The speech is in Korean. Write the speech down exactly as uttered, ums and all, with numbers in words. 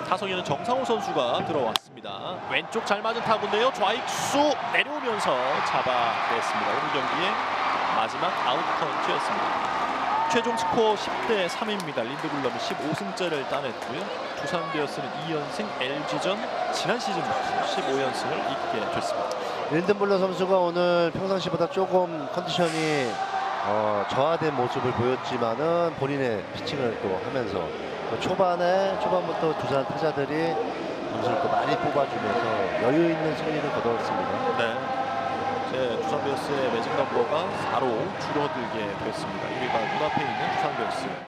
타석에는 정상호 선수가 들어왔습니다. 왼쪽 잘 맞은 타구인데요. 좌익수 내려오면서 잡아냈습니다. 오늘 경기의 마지막 아웃 카운트였습니다. 최종 스코어 십 대 삼입니다. 린드블럼이 십오 승째를 따냈고요. 두산 베어스는 이 연승, 엘지전 지난 시즌부터 십오 연승을 잇게 됐습니다. 린든블러 선수가 오늘 평상시보다 조금 컨디션이 어, 저하된 모습을 보였지만은 본인의 피칭을 또 하면서 초반에 초반부터 두산 타자들이 점수를 또 많이 뽑아주면서 여유 있는 승리를 거두었습니다. 네. 이제 두산 베어스의 매직 넘버가 사로 줄어들게 됐습니다. 일 위가 눈앞에 있는 두산 베어스.